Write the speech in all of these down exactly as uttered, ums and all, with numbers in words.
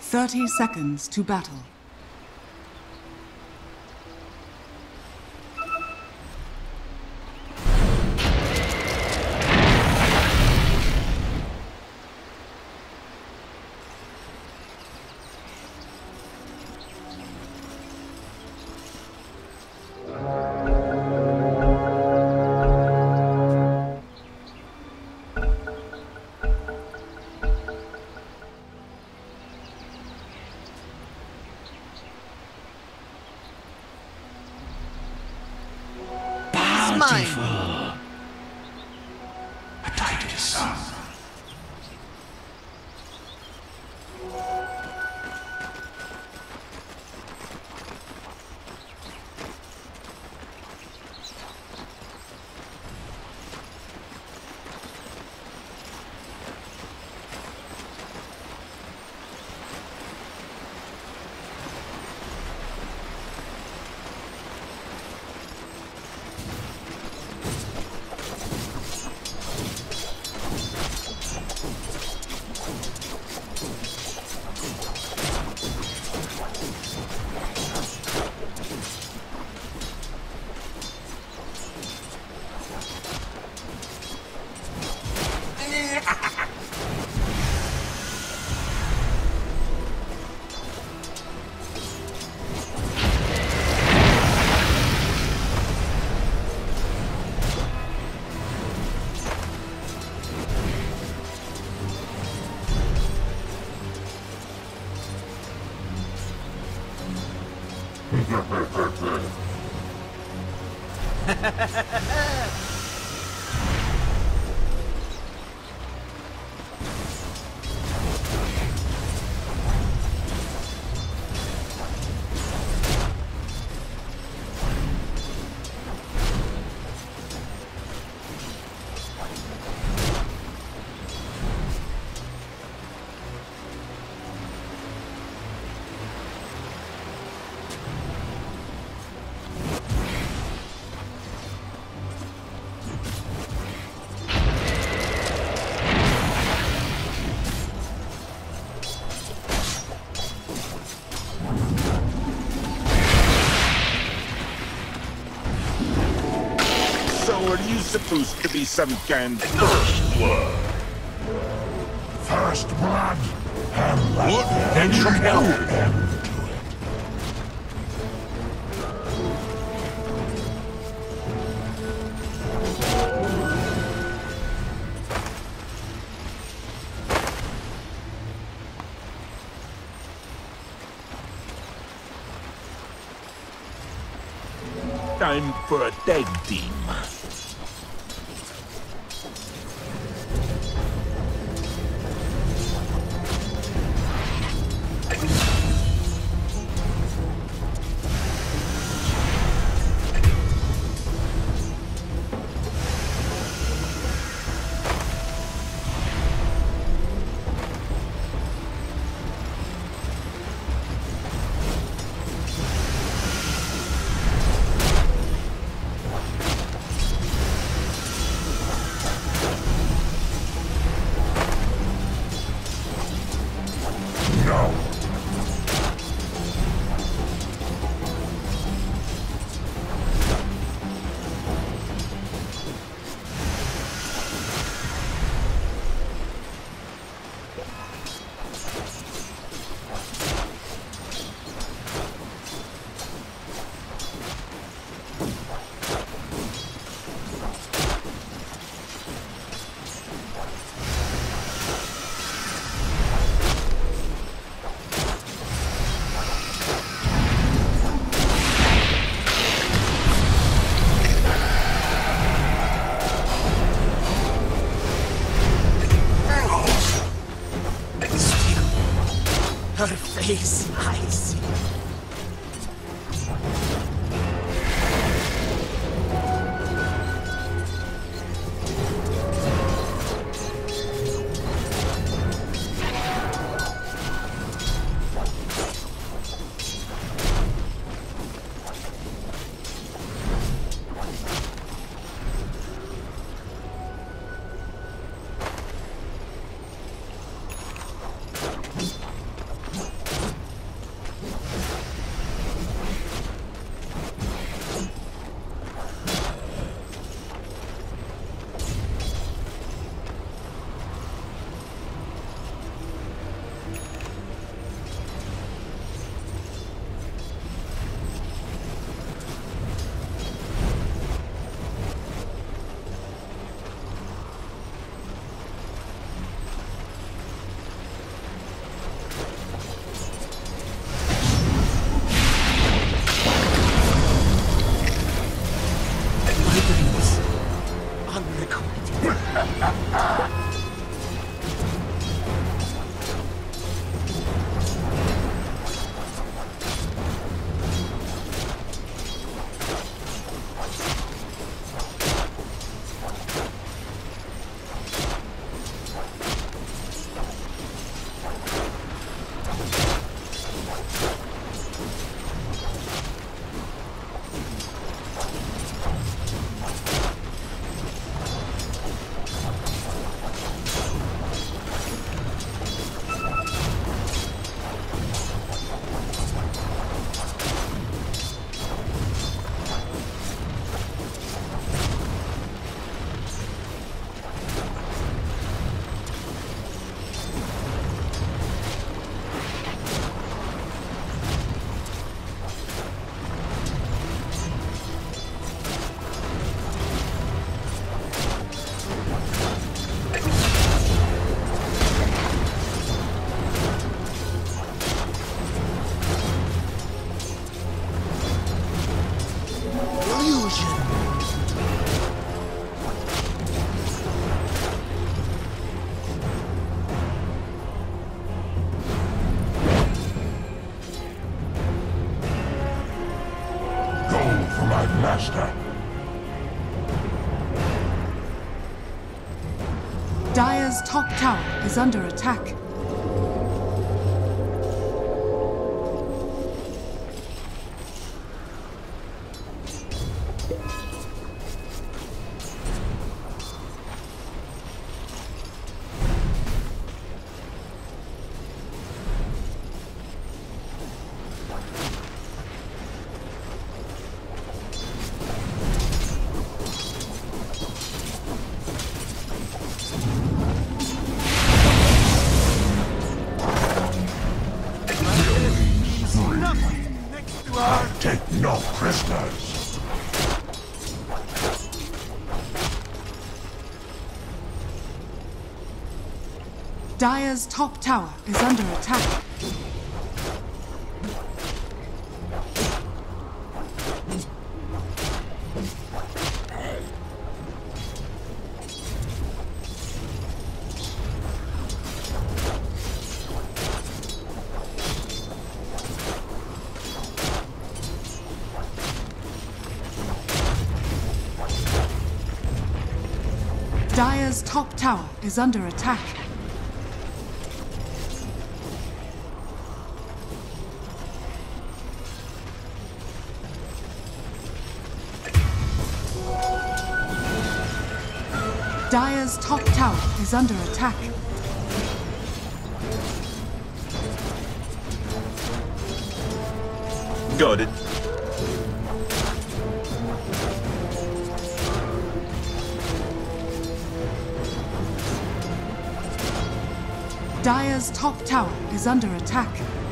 Thirty seconds to battle. Beautiful. A tidy son. Are you supposed to be some kind of first blood? First blood? And Look, and some help. Time for a tag team. Her face, I see. Master. Dire's top tower is under attack. Take no prisoners. Dire's top tower is under attack. Dire's top tower is under attack. Dire's top tower is under attack. Got it. Dire's top tower is under attack.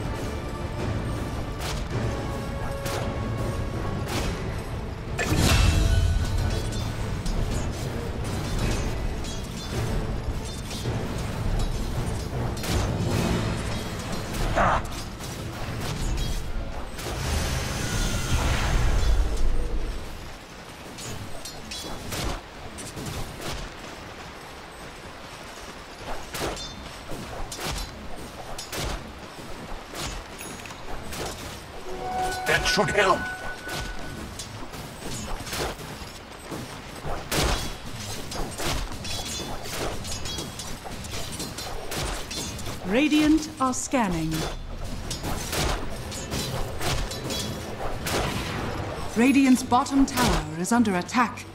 That should help. Radiant are scanning. Radiant's bottom tower is under attack.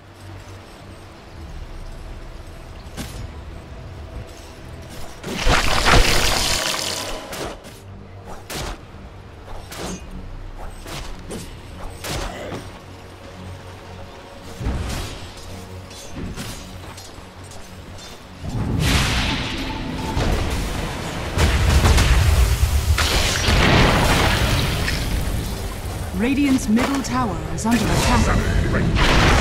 Radiant's middle tower is under attack.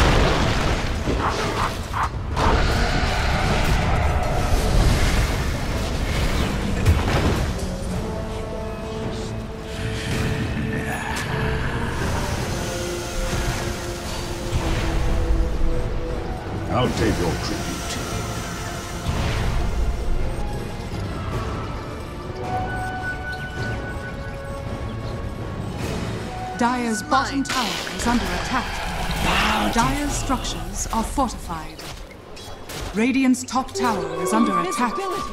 I'll take your tribute. Dire's bottom tower is under attack. Dire's structures are fortified. Radiant's top tower is under attack.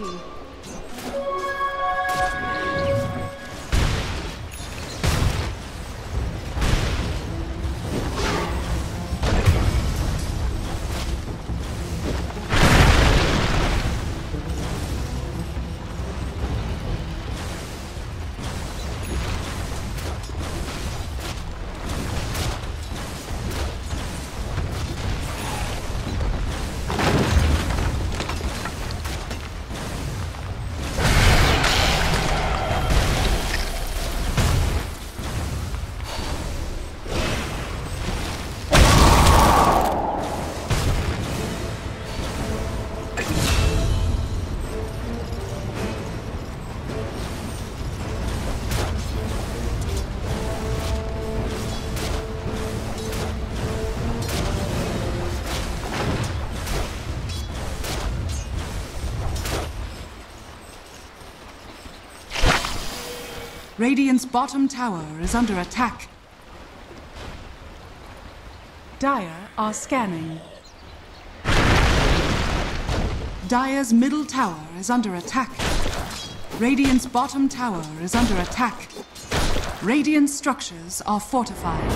Radiant's bottom tower is under attack. Dire are scanning. Dire's middle tower is under attack. Radiant's bottom tower is under attack. Radiant structures are fortified.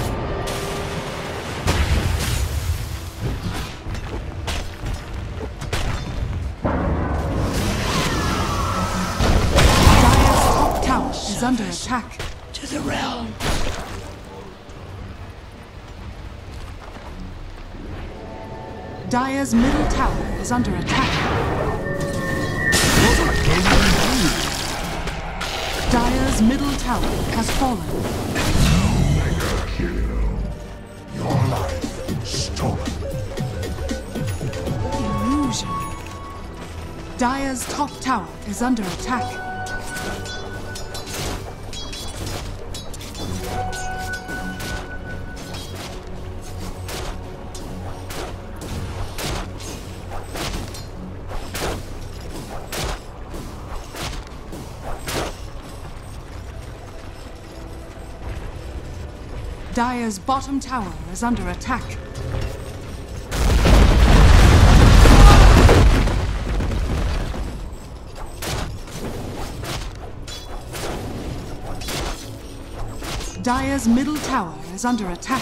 Is under attack. To the realm. Dire's middle tower is under attack. Dire's middle tower has fallen. Mega kill. Your life stolen. Illusion. Dire's top tower is under attack. Dire's bottom tower is under attack. Dire's middle tower is under attack.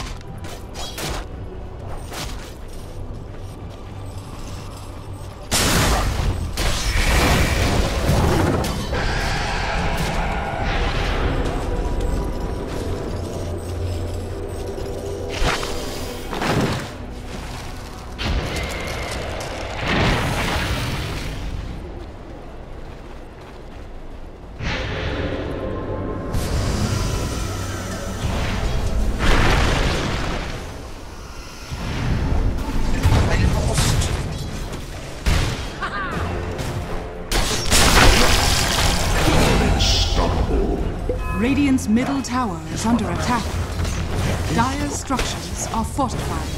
Radiant's middle tower is under attack. Dire's structures are fortified.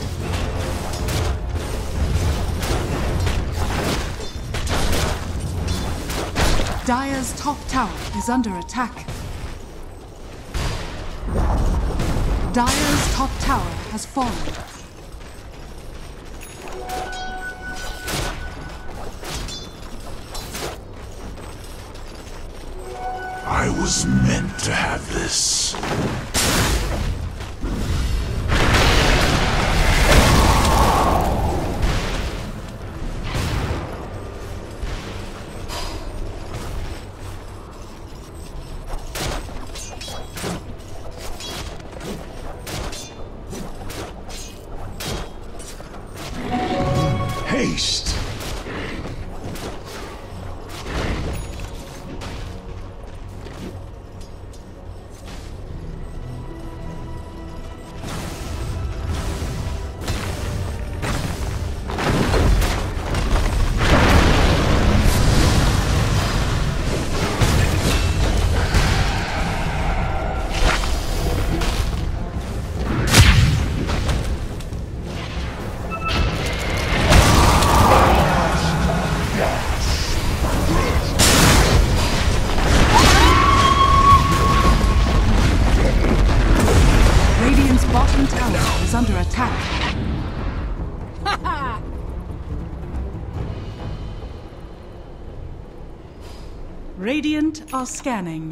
Dire's top tower is under attack. Dire's top tower has fallen. I was meant to have this. Haste. Radiant are scanning.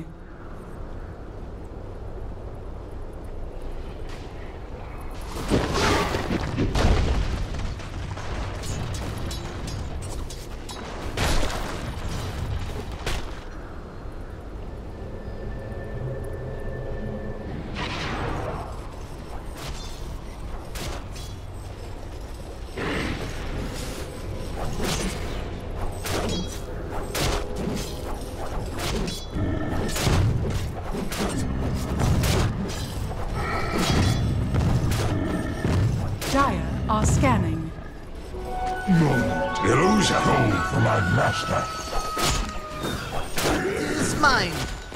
Dire are scanning. Illusion for my master. It's mine.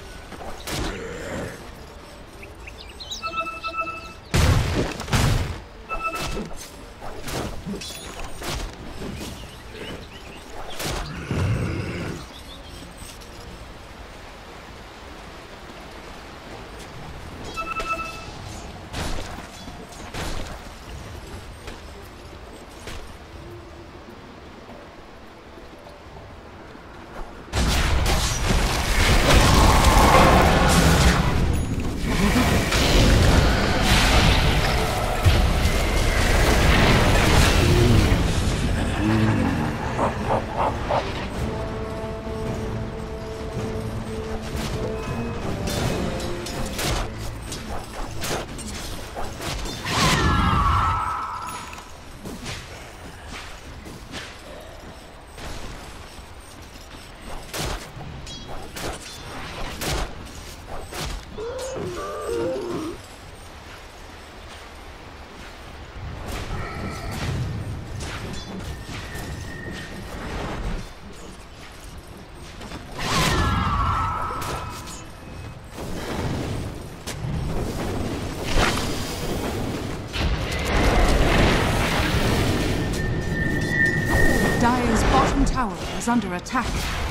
Dire's bottom tower is under attack.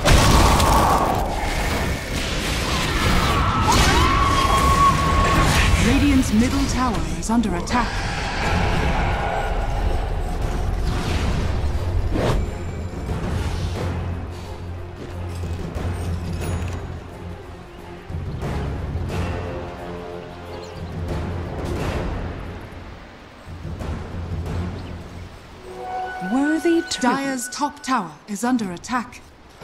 Radiant's middle tower is under attack. Worthy tribute. Dire's top tower is under attack.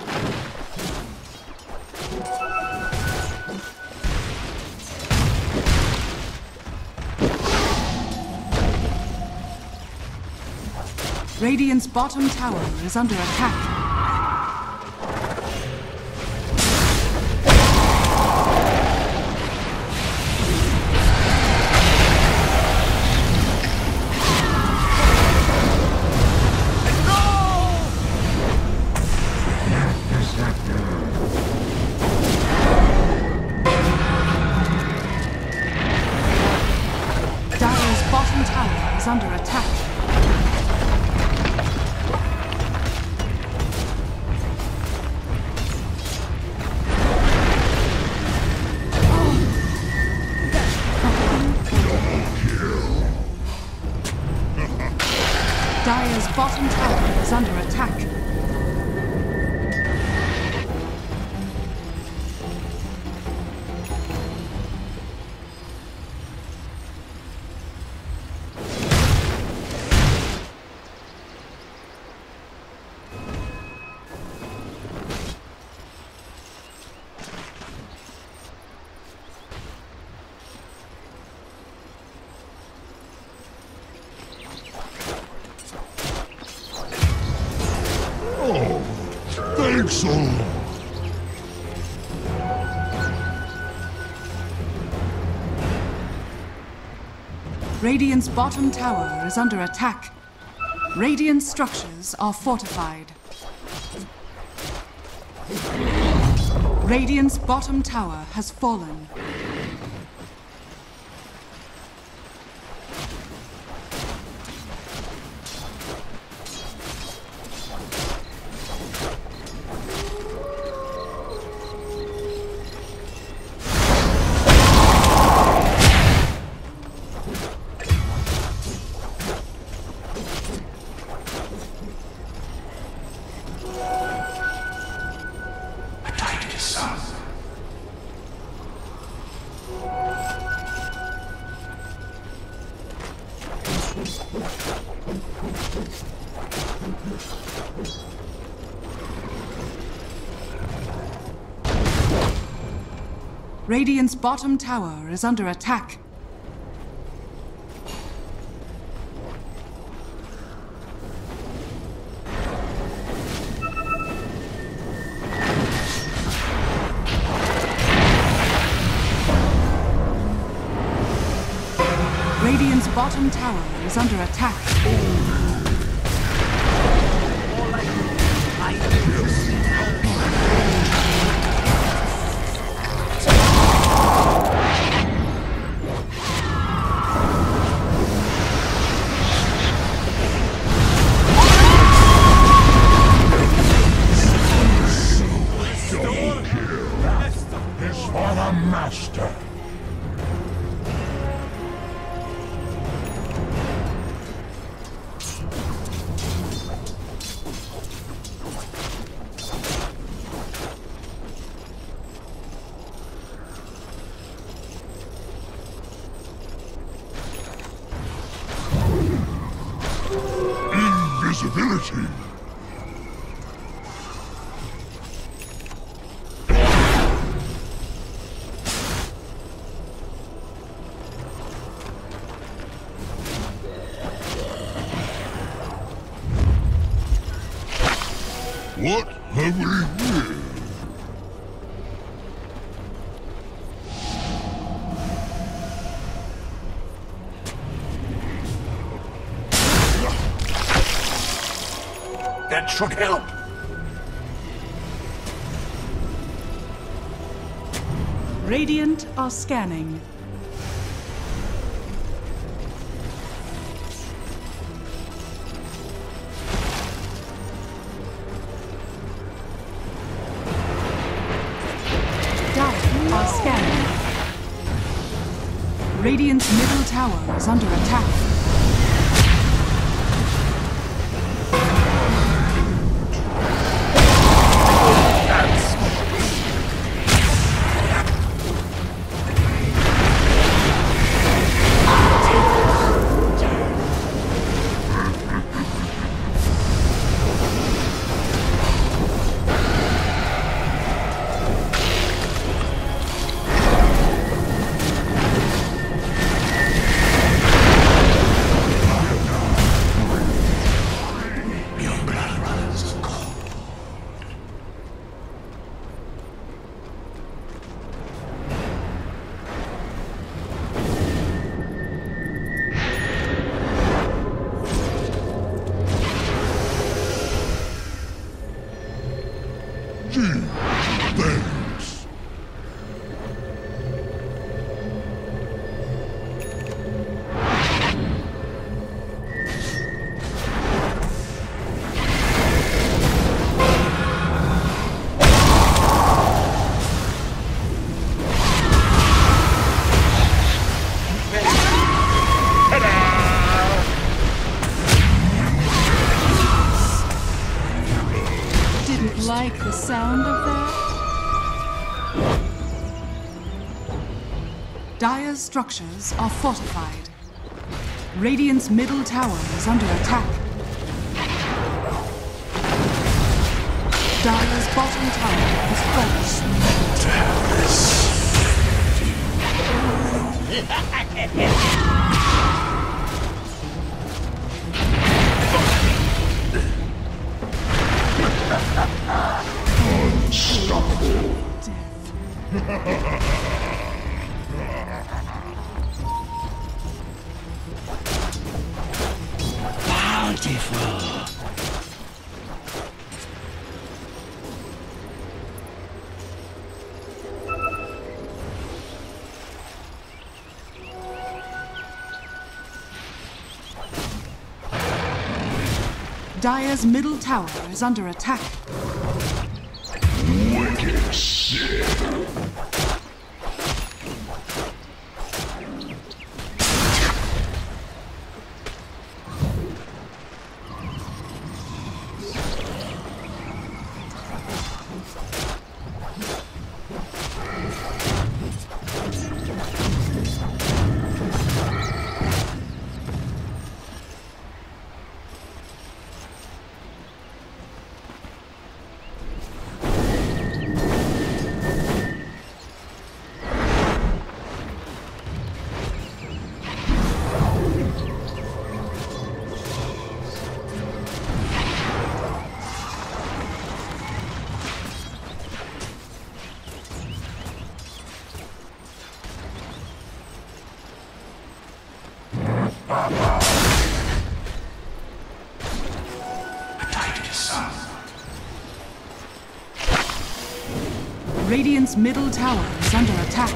Radiant's bottom tower is under attack. Dire's bottom tower is under attack. Dire's bottom tower is under attack. Thanks a lot. Radiant's bottom tower is under attack. Radiant structures are fortified. Radiant's bottom tower has fallen. Titus. Radiant's bottom tower is under attack. Radiant's bottom tower is under attack. For the master. Invisibility. What have we here? That should help. Radiant are scanning. Dire are scanning. Radiant's middle tower is under attack. Thanks. Didn't like the sound of that? Dire's structures are fortified. Radiant's middle tower is under attack. Dire's bottom tower is fallen. To have this. Unstoppable. Bountiful. Dire's middle tower is under attack. Wicked sin. practice. Radiant's middle tower is under attack.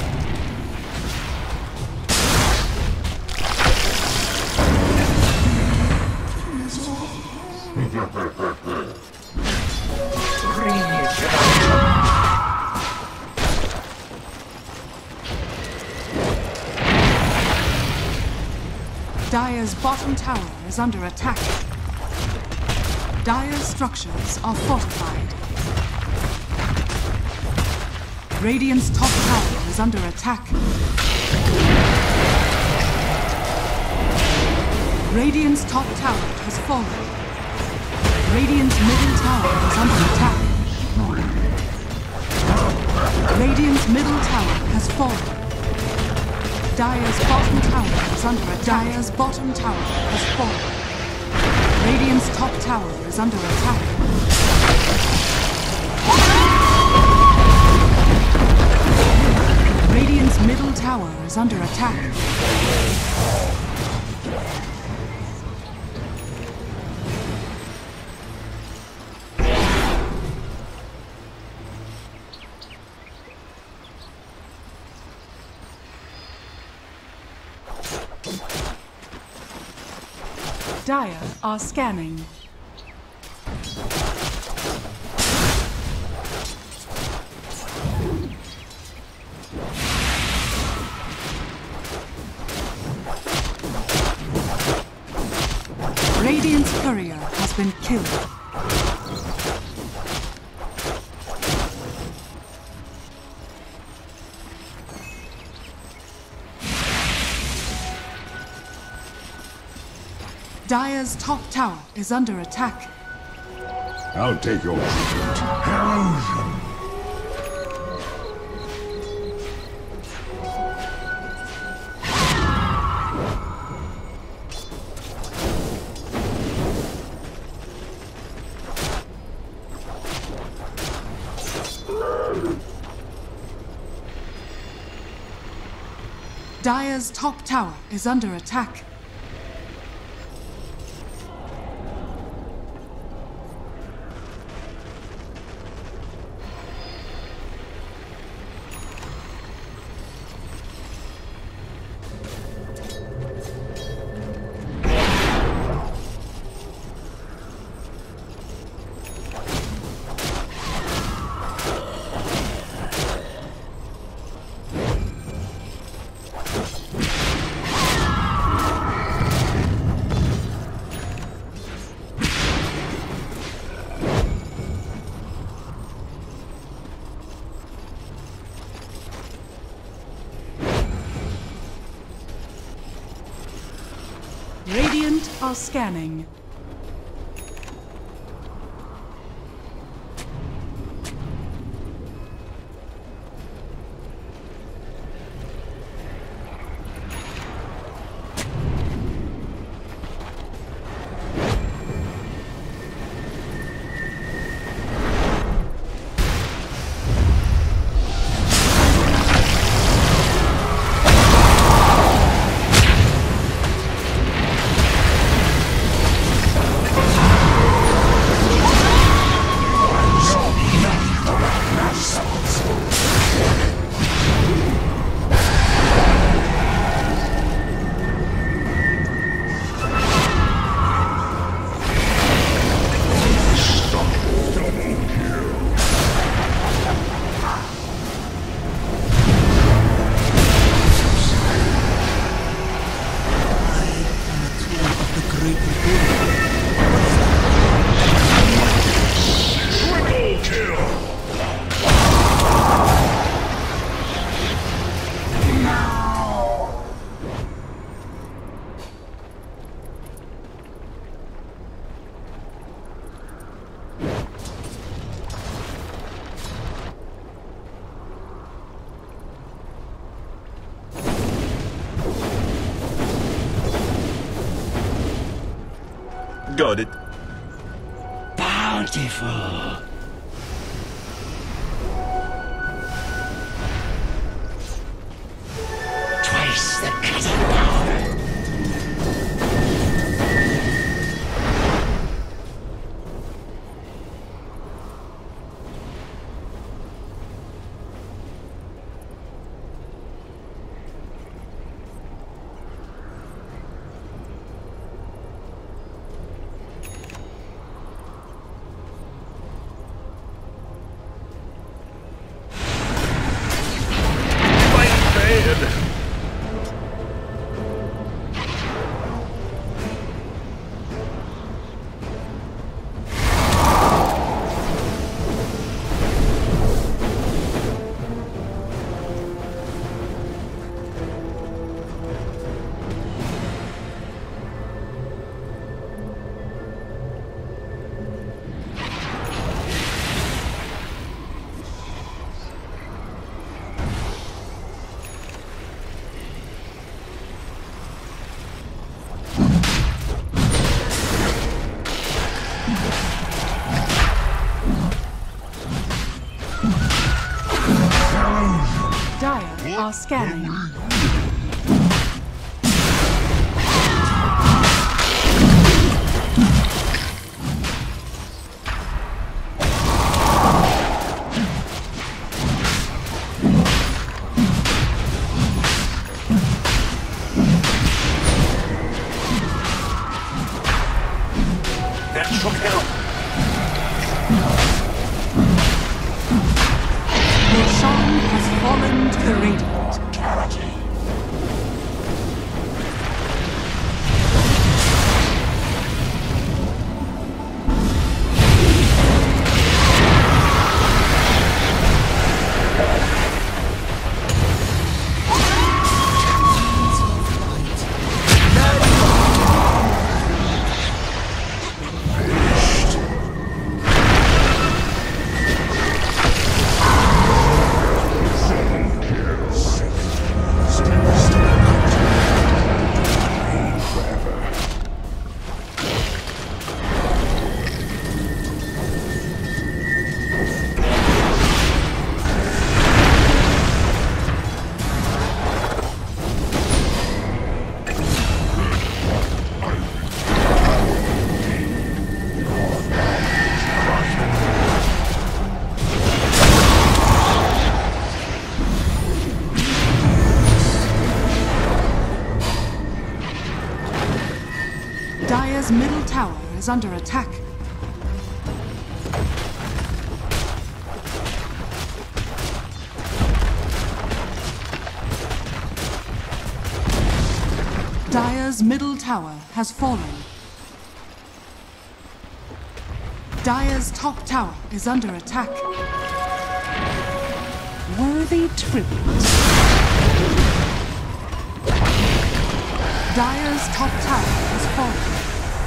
Dire's bottom tower is under attack. Dire's structures are fortified. Radiant's top tower is under attack. Radiant's top tower has fallen. Radiant's middle tower is under attack. Radiant's middle tower has fallen. Dire's bottom tower is under attack. Dire's bottom tower has fallen. Radiant's top tower is under attack. Radiant's middle tower is under attack. Dire are scanning. Radiant's courier has been killed. Dire's top tower is under attack. I'll take your tribute. Dire's top tower is under attack. Radiant are scanning. Got it. Bountiful. Twice the cutting power. are scanning. That should help. Roshan has fallen to the Radiant. Dire's middle tower is under attack. Dire's middle tower has fallen. Dire's top tower is under attack. Worthy tribute. Dire's top tower has fallen.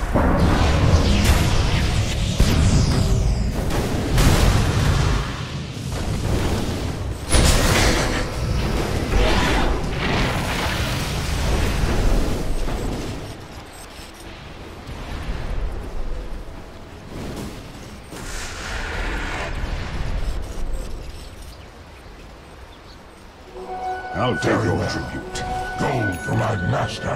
I'll take your tribute. Gold for my master.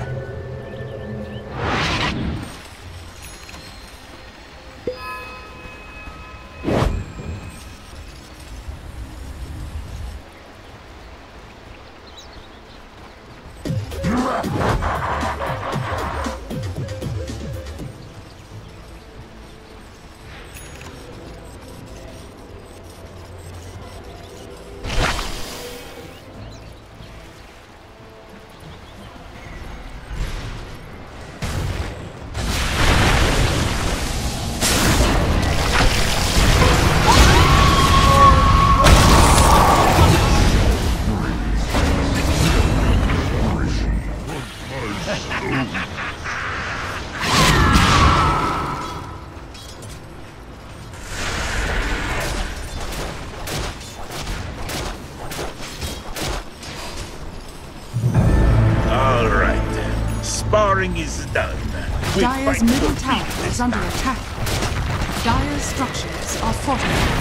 Sparring is done. We Dire's fight middle for tower peace. is under attack. Dire's structures are fortified.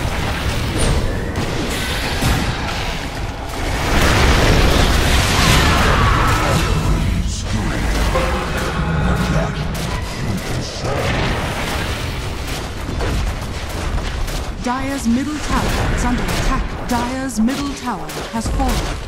Dire's middle tower is under attack. Dire's middle tower has fallen.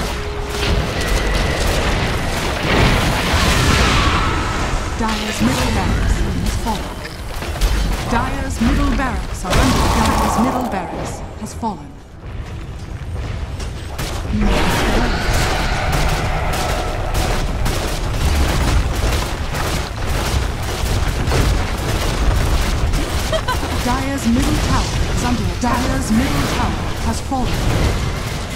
Dire's middle barracks has fallen. Dire's middle barracks are under. Dire's middle barracks has fallen. Dire's middle tower is under attack. Dire's middle tower has fallen.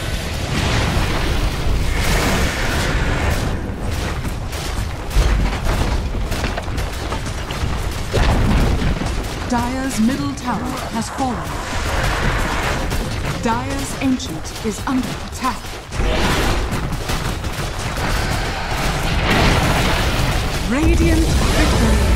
Dire's middle tower has fallen. Dire's ancient is under attack. Radiant victory.